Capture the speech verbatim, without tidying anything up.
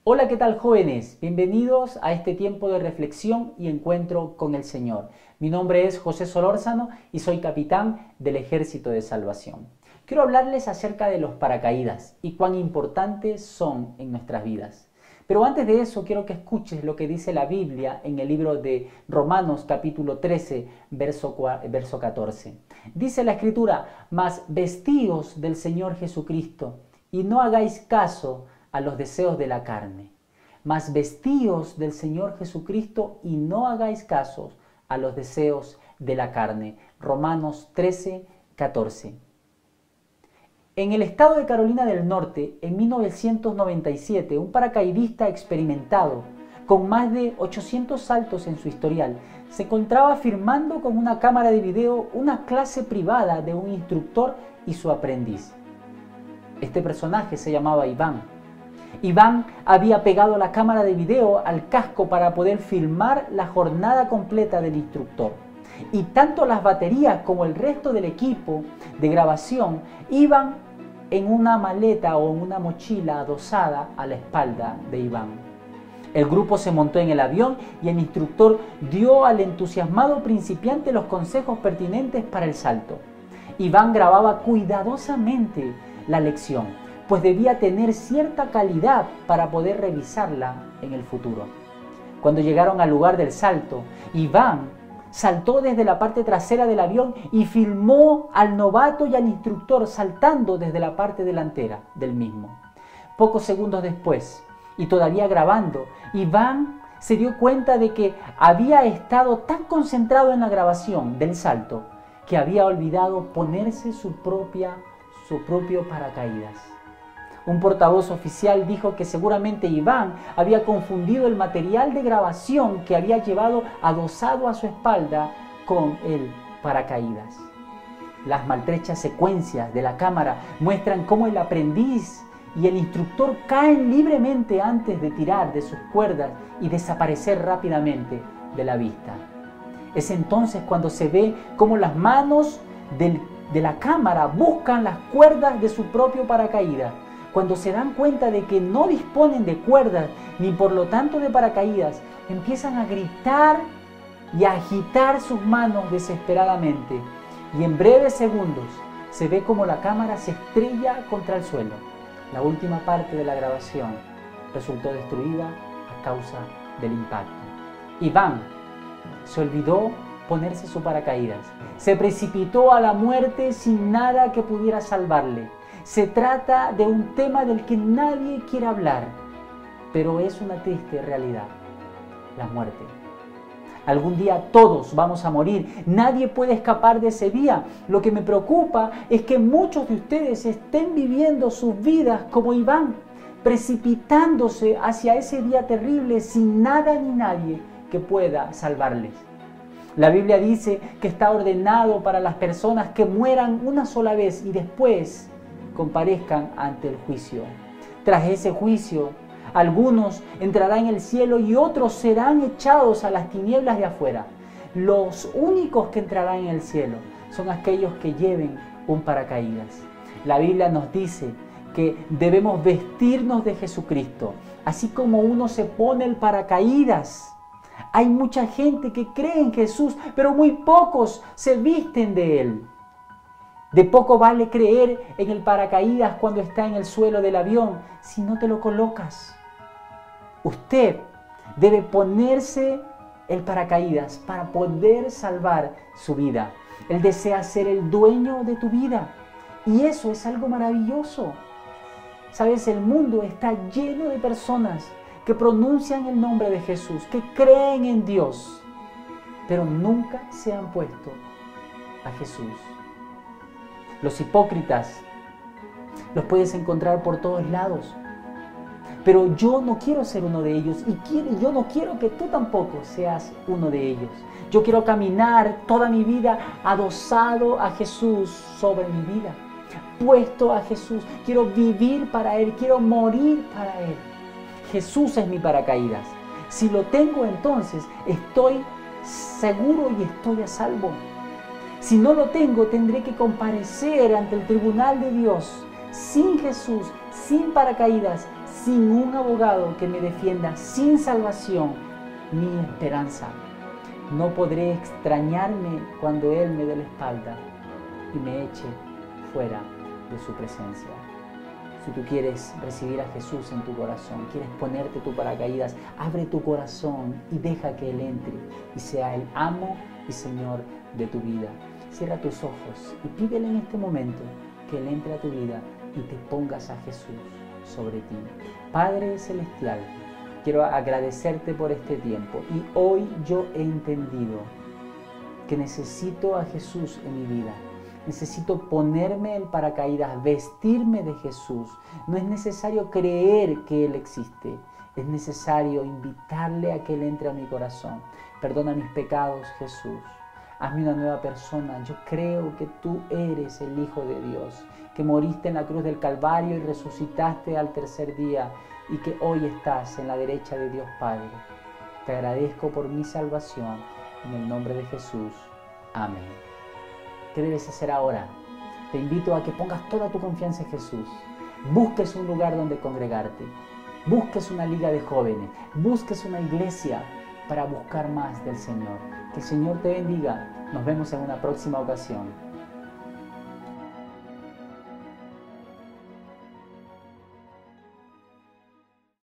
Hola, ¿qué tal, jóvenes? Bienvenidos a este tiempo de reflexión y encuentro con el Señor. Mi nombre es José Solórzano y soy capitán del Ejército de Salvación. Quiero hablarles acerca de los paracaídas y cuán importantes son en nuestras vidas. Pero antes de eso quiero que escuches lo que dice la Biblia en el libro de Romanos capítulo trece, verso, verso catorce. Dice la Escritura: mas vestíos del Señor Jesucristo y no hagáis caso a los deseos de la carne. Mas vestíos del Señor Jesucristo y no hagáis caso a los deseos de la carne. Romanos trece, catorce. En el estado de Carolina del Norte, en mil novecientos noventa y siete, un paracaidista experimentado, con más de ochocientos saltos en su historial, se encontraba filmando con una cámara de video una clase privada de un instructor y su aprendiz. Este personaje se llamaba Iván. Iván había pegado la cámara de video al casco para poder filmar la jornada completa del instructor. Y tanto las baterías como el resto del equipo de grabación iban en una maleta o en una mochila adosada a la espalda de Iván. El grupo se montó en el avión y el instructor dio al entusiasmado principiante los consejos pertinentes para el salto. Iván grababa cuidadosamente la lección, pues debía tener cierta calidad para poder revisarla en el futuro. Cuando llegaron al lugar del salto, Iván saltó desde la parte trasera del avión y filmó al novato y al instructor saltando desde la parte delantera del mismo. Pocos segundos después, y todavía grabando, Iván se dio cuenta de que había estado tan concentrado en la grabación del salto que había olvidado ponerse su, propia, su propio paracaídas. Un portavoz oficial dijo que seguramente Iván había confundido el material de grabación que había llevado adosado a su espalda con el paracaídas. Las maltrechas secuencias de la cámara muestran cómo el aprendiz y el instructor caen libremente antes de tirar de sus cuerdas y desaparecer rápidamente de la vista. Es entonces cuando se ve cómo las manos del, de la cámara buscan las cuerdas de su propio paracaídas. Cuando se dan cuenta de que no disponen de cuerdas ni por lo tanto de paracaídas, empiezan a gritar y a agitar sus manos desesperadamente. Y en breves segundos se ve como la cámara se estrella contra el suelo. La última parte de la grabación resultó destruida a causa del impacto. Iván se olvidó ponerse su paracaídas. Se precipitó a la muerte sin nada que pudiera salvarle. Se trata de un tema del que nadie quiere hablar, pero es una triste realidad: la muerte. Algún día todos vamos a morir, nadie puede escapar de ese día. Lo que me preocupa es que muchos de ustedes estén viviendo sus vidas como Iván, precipitándose hacia ese día terrible sin nada ni nadie que pueda salvarles. La Biblia dice que está ordenado para las personas que mueran una sola vez y después comparezcan ante el juicio. Tras ese juicio, algunos entrarán en el cielo y otros serán echados a las tinieblas de afuera. Los únicos que entrarán en el cielo son aquellos que lleven un paracaídas. La Biblia nos dice que debemos vestirnos de Jesucristo, así como uno se pone el paracaídas. Hay mucha gente que cree en Jesús, pero muy pocos se visten de Él. De poco vale creer en el paracaídas cuando está en el suelo del avión si no te lo colocas. Usted debe ponerse el paracaídas para poder salvar su vida. Él desea ser el dueño de tu vida y eso es algo maravilloso. Sabes, el mundo está lleno de personas que pronuncian el nombre de Jesús, que creen en Dios, pero nunca se han puesto a Jesús. Los hipócritas los puedes encontrar por todos lados, pero yo no quiero ser uno de ellos y quiero, yo no quiero que tú tampoco seas uno de ellos. Yo quiero caminar toda mi vida adosado a Jesús sobre mi vida, puesto a Jesús. Quiero vivir para Él, quiero morir para Él. Jesús es mi paracaídas. Si lo tengo, entonces estoy seguro y estoy a salvo. Si no lo tengo, tendré que comparecer ante el tribunal de Dios sin Jesús, sin paracaídas, sin un abogado que me defienda, sin salvación ni esperanza. No podré extrañarme cuando Él me dé la espalda y me eche fuera de su presencia. Si tú quieres recibir a Jesús en tu corazón, quieres ponerte tu paracaídas, abre tu corazón y deja que Él entre y sea el amo y Señor de tu vida. Cierra tus ojos y pídele en este momento que Él entre a tu vida y te pongas a Jesús sobre ti. Padre Celestial, quiero agradecerte por este tiempo y hoy yo he entendido que necesito a Jesús en mi vida. Necesito ponerme el paracaídas, vestirme de Jesús. No es necesario creer que Él existe. Es necesario invitarle a que Él entre a mi corazón. Perdona mis pecados, Jesús. Hazme una nueva persona. Yo creo que tú eres el Hijo de Dios, que moriste en la cruz del Calvario y resucitaste al tercer día y que hoy estás en la derecha de Dios Padre. Te agradezco por mi salvación. En el nombre de Jesús. Amén. ¿Qué debes hacer ahora? Te invito a que pongas toda tu confianza en Jesús. Busques un lugar donde congregarte. Busques una liga de jóvenes. Busques una iglesia para buscar más del Señor. Que el Señor te bendiga. Nos vemos en una próxima ocasión.